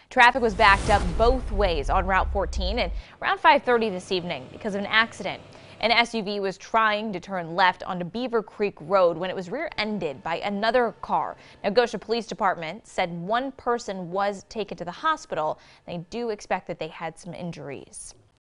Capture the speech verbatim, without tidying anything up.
Traffic was backed up both ways on Route fourteen and around five thirty this evening because of an accident. An S U V was trying to turn left onto Beaver Creek Road when it was rear-ended by another car. Now, Gosha Police Department said one person was taken to the hospital. They do expect that they had some injuries.